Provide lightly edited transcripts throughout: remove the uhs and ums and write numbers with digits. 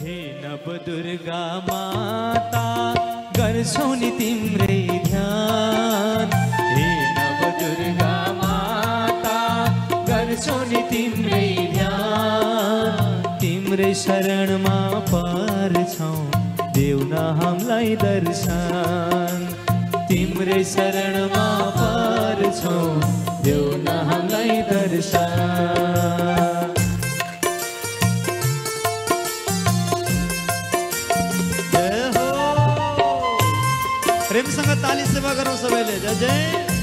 हे नवदुर्गा माता गर्छौ नि तिम्रै ध्यान। हे नवदुर्गा माता गर्छौ नि तिम्रै ध्यान। तिम्रै शरणमा पर्छौ देऊ न हामीलाई दर्शन। तिम्रै शरणमा पर्छौ देऊ न हामीलाई दर्शन। प्रेमसँग ताली सेवा गरौँ सबैले। जय जय।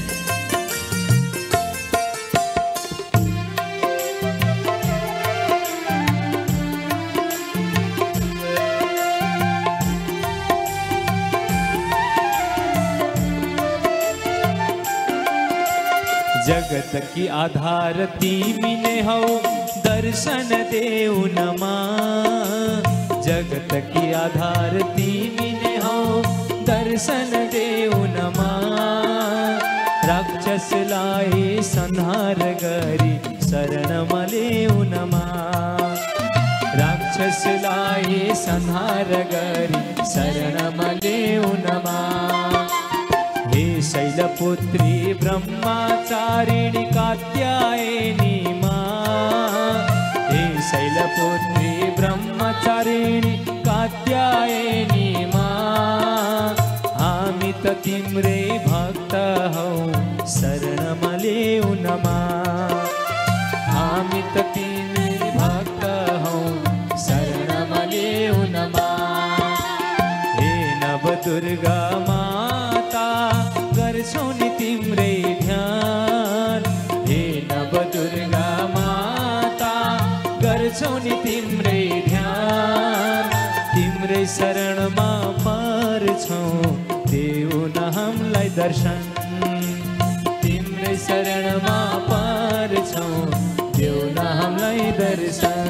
जगत की आधार तिमी नै हौ दर्शन देऊ न मां। जगत की आधार तिमी नै हौ दर्शन देऊ न मां। राक्षसलाई संहार गरी शरणमा ल्याऊ न मां। राक्षसलाई संहार गरी शरणमा ल्याऊ न मां। हे शैलपुत्री ब्रह्मचारिणी कात्यायनी मां। हे शैलपुत्री ब्रह्मचारिणी कात्यायनी मां। हामी त तिम्रै भक्त हौ शरणमा ल्याऊ न मां। हामी त तिम्रै भक्त हौ शरणमा ल्याऊ न मां। हे नवदुर्गा माता गर्छौ नि तिम्रै ध्यान। हे नवदुर्गा माता गर्छौ नि तिम्रै ध्यान। तिम्रै शरणमा पर्छौ देऊ न हामीलाई दर्शन। तिम्रै शरणमा पर्छौ देऊ न हामीलाई दर्शन।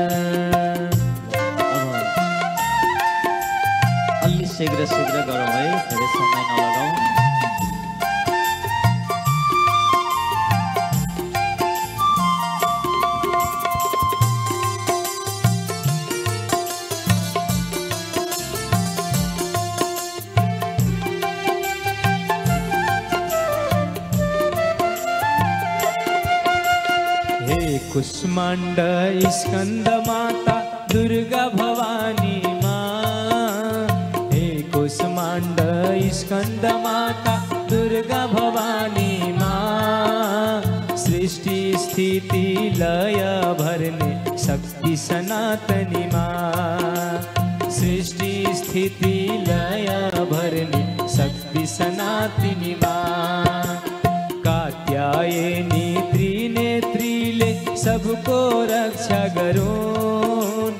अलि शीघ्र शीघ्र गरौँ है, धेरै समय नलगाऊ। कुष्मांड स्कंद माता दुर्गा भवानी मां। हे कुष्मांड स्कंद माता दुर्गा भवानी मां। सृष्टि स्थिति लय भरने शक्ति सनातनी मां। सृष्टि स्थिति लय भरने शक्ति सनातनी मां। कात्यायनी त्रिनेत्रीले सबको रक्षा गरून्।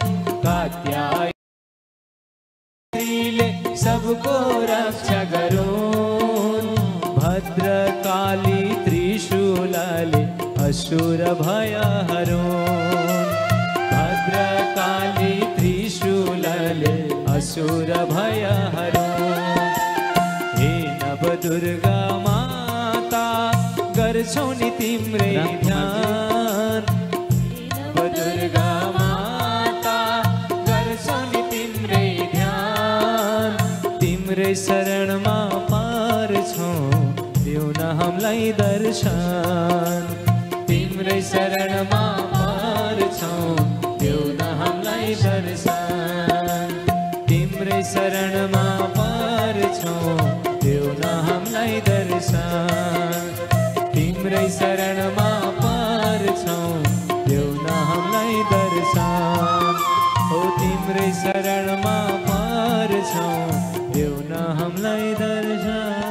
कात्यायनीले सबको रक्षा गरून्। भद्रकाली त्रिशूलले असुर भय हरून्। भद्रकाली त्रिशूलले असुर भय हरून्। हे नवदुर्गा माता गर्छौ नि तिम्रै ध्यान। नवदुर्गा माता गर्छौ नि तिम्रै ध्यान। तिम्रै शरणमा पर्छौ देऊ न हामीलाई दर्शन। तिम्रै शरणमा पर्छौ देऊ न हामीलाई दर्शन। तिम्रै शरणमा पर्छौ देऊ न हामीलाई दर्शन। तिम्रै शरणमा पर्छौ देऊ न हामीलाई दर्शन। ओ तिम्रै शरणमा पर्छौ देऊ न हामीलाई दर्शन।